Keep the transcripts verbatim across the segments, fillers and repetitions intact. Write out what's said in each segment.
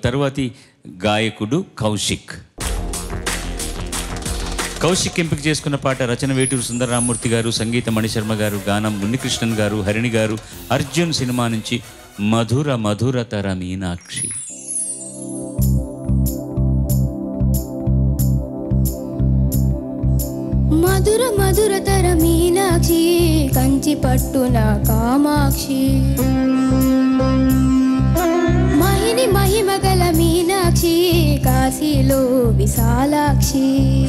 తరువాతి గాయకుడు కౌశిక్. కౌశిక్ ఎంపిక చేసుకున్న పాట రచన వేటూరు సుందరరామూర్తి గారు, సంగీత మణిశర్మ గారు, గానం మున్నికృష్ణన్ గారు, హరిణి గారు. అర్జున్ సినిమా నుంచి మధుర మధురతర మీనాక్షి. మధుర మధురతర మీనాక్షి కంచి పట్టున కామాక్షి, మహిని మహిమగల మీనాక్షి కాశీలో విశాలాక్షి.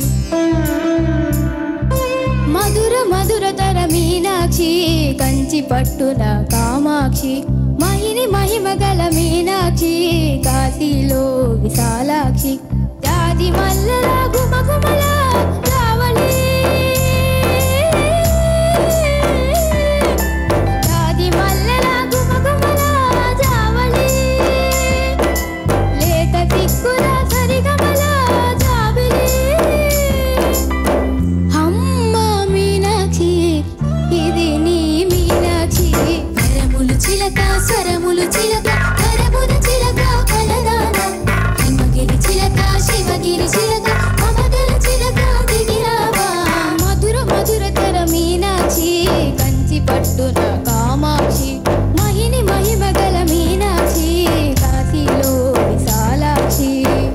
మధుర మధురతర మీనాక్షి కంచి పట్టున కామాక్షి, మహిని మహిమగల మీనాక్షి కాశీలో విశాలాక్షి. జాజి మల్లెల గుమగుమల రావళి, జాజి మల్లెల గుమగుమల జావళి, లేత సిక్కుల సరిగమల జాబిలి. అమ్మ మీనాక్షి ఇది నీ మీనాక్షి, కరములు చిలక స్వరములు చిలక కరముల చిలక కలదాన, హిమగిరి చిలక శివగిరి చిలక మమతల చిలక దిగిరావా. మధుర మధురతర మీనాక్షి కంచి పట్టున కామాక్షి, మహిని మహిమగల మీనాక్షి కాశీలో విశాలాక్షి.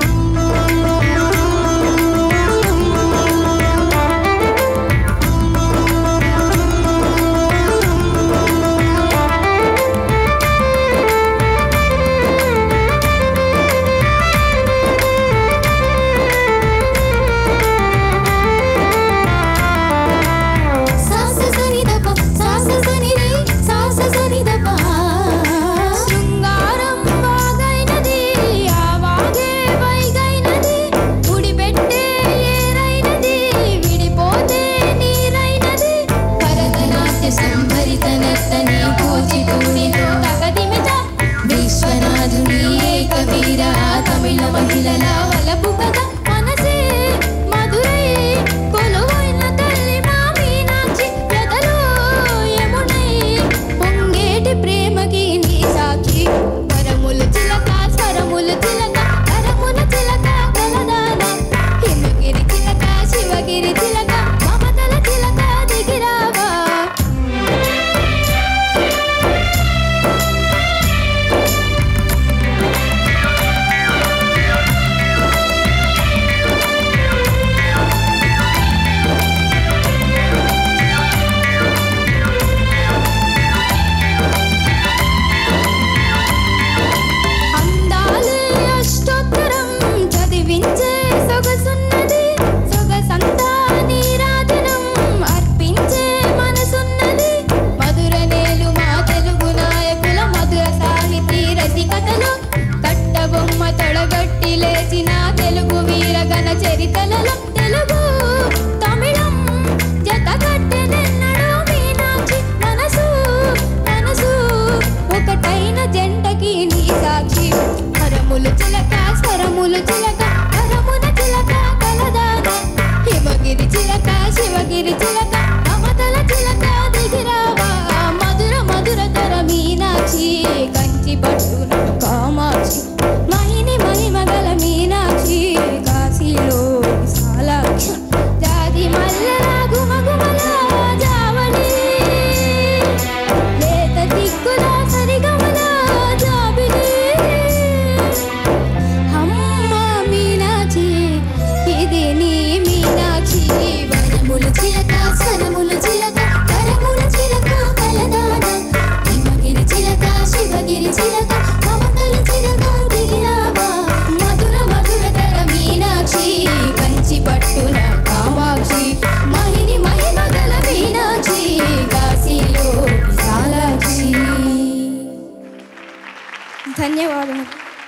ధన్యవాదాలు.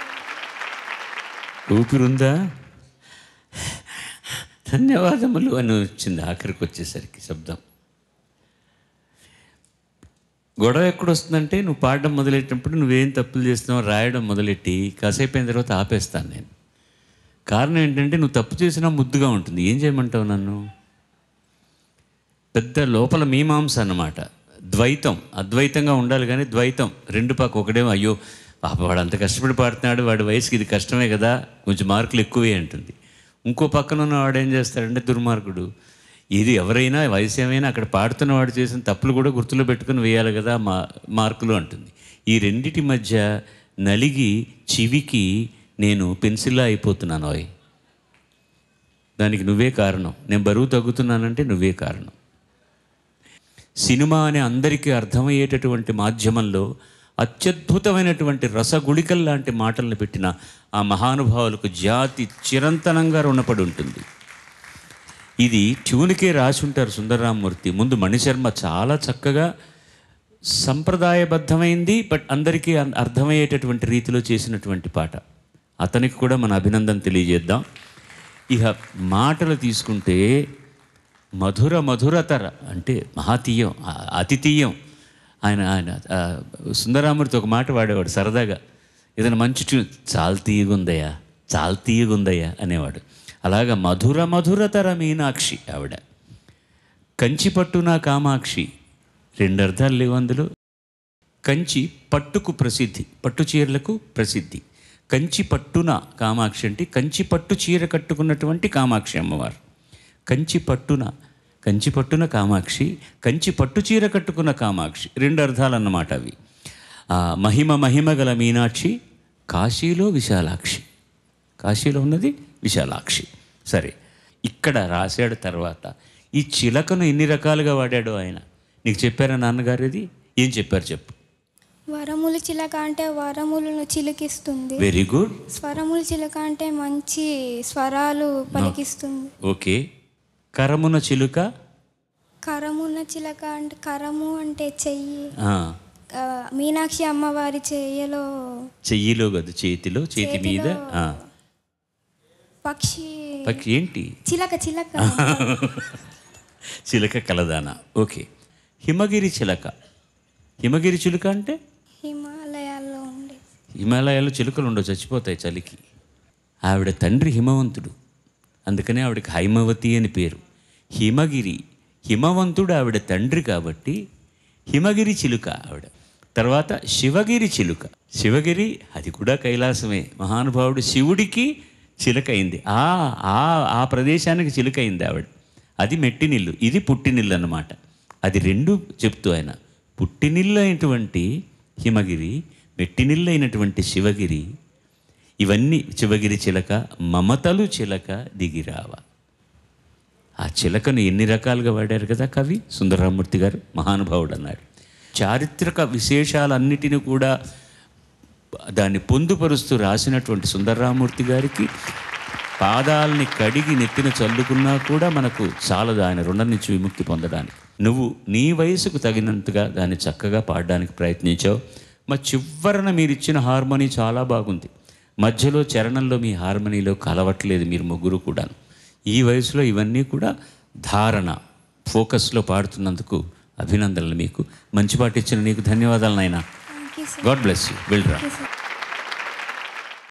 ఊపిరుందా? ధన్యవాదములు అని వచ్చింది ఆఖరికి వచ్చేసరికి శబ్దం. గొడవ ఎక్కడొస్తుందంటే నువ్వు పాడడం మొదలెట్టినప్పుడు నువ్వేం తప్పులు చేస్తున్నావు రాయడం మొదలెట్టి కాసేపు అయిన తర్వాత ఆపేస్తాను నేను. కారణం ఏంటంటే నువ్వు తప్పు చేసినా ముద్దుగా ఉంటుంది. ఏం చేయమంటావు నన్ను? పెద్ద లోపల మీమాంస అన్నమాట. ద్వైతం అద్వైతంగా ఉండాలి కానీ ద్వైతం రెండు పక్క ఒకడేమో అయ్యో పాప వాడు అంత కష్టపడి పాడుతున్నాడు, వాడి వయసుకి ఇది కష్టమే కదా, కొంచెం మార్కులు ఎక్కువే అంటుంది. ఇంకో పక్కన ఉన్న వాడు ఏం చేస్తాడంటే దుర్మార్గుడు, ఇది ఎవరైనా వయసు ఏమైనా అక్కడ పాడుతున్న వాడు చేసిన తప్పులు కూడా గుర్తులో పెట్టుకుని వేయాలి కదా మా మార్కులు అంటుంది. ఈ రెండిటి మధ్య నలిగి చివికి నేను పెన్సిల్లా అయిపోతున్నాను. అవి దానికి నువ్వే కారణం. నేను బరువు తగ్గుతున్నానంటే నువ్వే కారణం. సినిమా అనే అందరికీ అర్థమయ్యేటటువంటి మాధ్యమంలో అత్యద్భుతమైనటువంటి రసగుళికల్ లాంటి మాటలను పెట్టిన ఆ మహానుభావులకు జాతి చిరంతనంగా రుణపడి ఉంటుంది. ఇది ట్యూన్కే రాసి ఉంటారు సుందరరామమూర్తి. ముందు మణిశర్మ చాలా చక్కగా సంప్రదాయబద్ధమైంది, బట్ అందరికీ అర్థమయ్యేటటువంటి రీతిలో చేసినటువంటి పాట. అతనికి కూడా మన అభినందన తెలియజేద్దాం. ఇక మాటలు తీసుకుంటే మధుర మధురతర అంటే మహాతీయం, అతి తీయం. ఆయన ఆయన సుందరరామూర్తి ఒక మాట వాడేవాడు సరదాగా, ఏదైనా మంచి ట్యూన్, చాలా తీయగుందయ్యా, చాలా తీయగుందయ్యా అనేవాడు. అలాగా మధుర మధురతర మీనాక్షి ఆవిడ. కంచి పట్టున కామాక్షి, రెండు అర్థాలు లేవు అందులో. కంచి పట్టుకు ప్రసిద్ధి, పట్టు చీరలకు ప్రసిద్ధి. కంచి పట్టున కామాక్షి అంటే కంచి పట్టు చీర కట్టుకున్నటువంటి కామాక్షి అమ్మవారు. కంచి పట్టున, కంచి పట్టున కామాక్షి, కంచి పట్టు చీర కట్టుకున్న కామాక్షి, రెండు అర్థాలు అన్నమాట అవి. మహిమ మహిమ గల మీనాక్షి, కాశీలో విశాలాక్షి. కాశీలో ఉన్నది విశాలాక్షి. సరే, ఇక్కడ రాశాడు. తర్వాత ఈ చిలకను ఎన్ని రకాలుగా వాడాడో ఆయన. నీకు చెప్పారా నాన్నగారు? ఇది ఏం చెప్పారు చెప్పు. వరములు చిలక అంటే వరములను చిలికిస్తుంది. Very good. స్వరములు చిలక అంటే మంచి స్వరాలు పలికిస్తుంది. ఓకే. కరమున చిలుక, కరమున చిలక అంటే కరము అంటే చెయ్యి. మీనాక్షి అమ్మవారి చెయ్యలో, చెయ్యిలో కాదు చేతిలో, చేతి మీద పక్షి. పక్షి ఏంటి? చిలక. చిలక చిలక కలదానా. ఓకే. హిమగిరి చిలక. హిమగిరి చిలుక అంటే హిమాలయాల్లో ఉండే. హిమాలయాల్లో చిలుకలు ఉండవు, చచ్చిపోతాయి చలికి. ఆవిడ తండ్రి హిమవంతుడు, అందుకనే ఆవిడకి హైమవతి అని పేరు. హిమగిరి, హిమవంతుడు ఆవిడ తండ్రి కాబట్టి హిమగిరి చిలుక ఆవిడ. తర్వాత శివగిరి చిలుక. శివగిరి అది కూడా కైలాసమే. మహానుభావుడు శివుడికి చిలుకైంది. ఆ ఆ ప్రదేశానికి చిలుకైంది ఆవిడ. అది మెట్టినిల్లు, ఇది పుట్టినిల్లు అన్నమాట. అది రెండు చెప్తూ ఆయన పుట్టినిల్లు అయినటువంటి హిమగిరి, మెట్టినిల్లు అయినటువంటి శివగిరి, ఇవన్నీ శివగిరి చిలక, మమతలు చిలక దిగిరావ. ఆ చిలకను ఎన్ని రకాలుగా వాడారు కదా కవి సుందరరామూర్తి గారు, మహానుభావుడు అన్నాడు. చారిత్రక విశేషాలన్నిటిని కూడా దాన్ని పొందుపరుస్తూ రాసినటువంటి సుందరరామూర్తి గారికి పాదాలని కడిగి నెత్తిన చల్లుకున్నా కూడా మనకు చాలదు ఆయన రుణం నుంచి విముక్తి పొందడానికి. నువ్వు నీ వయసుకు తగినంతగా దాన్ని చక్కగా పాడడానికి ప్రయత్నించావు. మా చివరన మీరు ఇచ్చిన హార్మోనీ చాలా బాగుంది. మధ్యలో చరణంలో మీ హార్మనీలో కలవట్లేదు మీరు ముగ్గురు కూడా. ఈ వయసులో ఇవన్నీ కూడా ధారణ, ఫోకస్లో పాడుతున్నందుకు అభినందనలు మీకు. మంచి పాట ఇచ్చిన నీకు ధన్యవాదాలు నాయనా. God bless you. వెళ్ళరా.